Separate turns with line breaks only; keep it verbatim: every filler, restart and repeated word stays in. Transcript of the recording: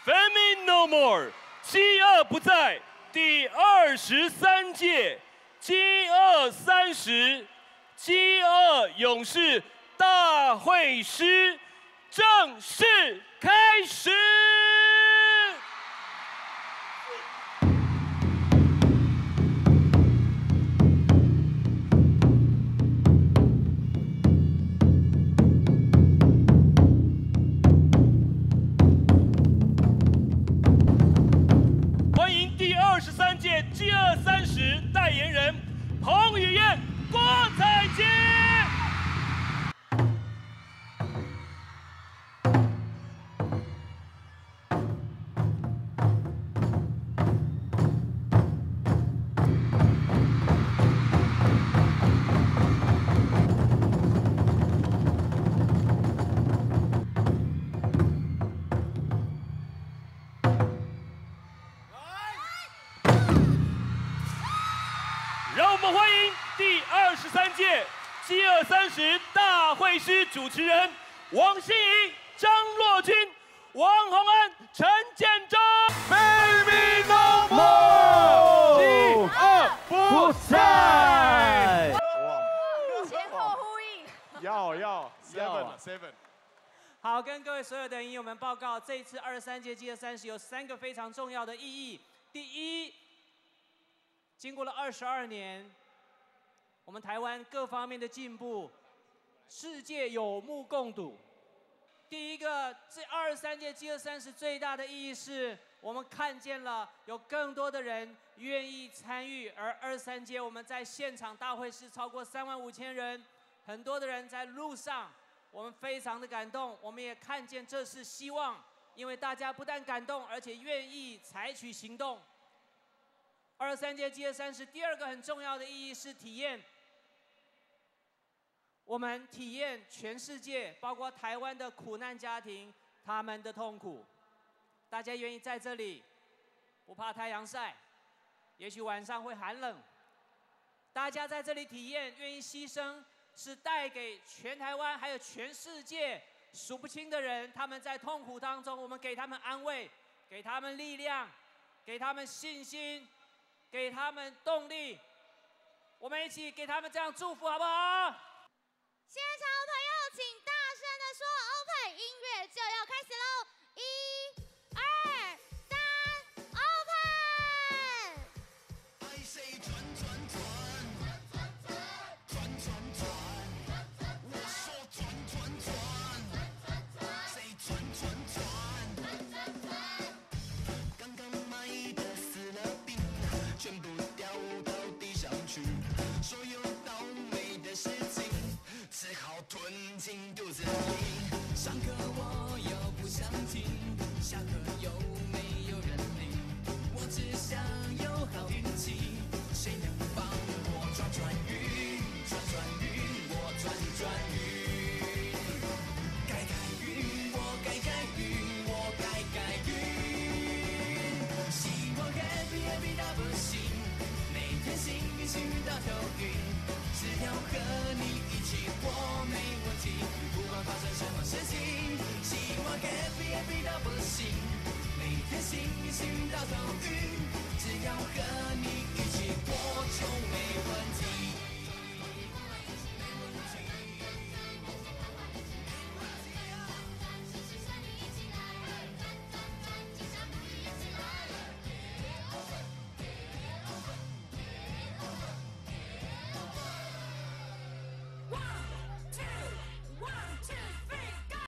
Famine No More， 饥饿不再，第二十三届饥饿三十饥饿勇士大会师正式开始。饥饿三十代言人彭于晏、郭采洁。让我们欢迎第二十三届饥饿三十大会师主持人王心怡、张若均、王洪安、陈建州。Baby No More， 饥饿不再。
哇，前后呼应。
要要 seven seven。
好，跟各位所有的影友们报告，这一次二十三届饥饿三十有三个非常重要的意义。第一，经过了二十二年，我们台湾各方面的进步，世界有目共睹。第一个，这二十三届饥饿三十最大的意义是，我们看见了有更多的人愿意参与，而二十三届我们在现场大会是超过三万五千人，很多的人在路上，我们非常的感动。我们也看见这是希望，因为大家不但感动，而且愿意采取行动。二十三届饥饿三十第二个很重要的意义是体验，我们体验全世界，包括台湾的苦难家庭，他们的痛苦。大家愿意在这里，不怕太阳晒，也许晚上会寒冷。大家在这里体验，愿意牺牲，是带给全台湾还有全世界数不清的人，他们在痛苦当中，我们给他们安慰，给他们力量，给他们信心。给他们动力，我们一起给他们这样祝福，好不好？
现场的朋友，请大声的说 “open”， 音乐就要开始喽！一、二、三 ，open！
I say 转转转，转转转，我说转转转 ，say 转转转，刚刚买的死了病。全部掉到地上去，所有倒霉的事情只好吞进肚子里。上课我又不想听，下课又没有人理，我只想有好运气，谁能帮我转转运，转转运，我转转运，改改运，我改改运，我改改运，希望 happy happy 到不行。幸运幸运到头晕，只要和你一起我没问题，不管发生什么事情，希望 happy happy 到不行，每天幸运幸运到头晕，只要和你一起我就没问题。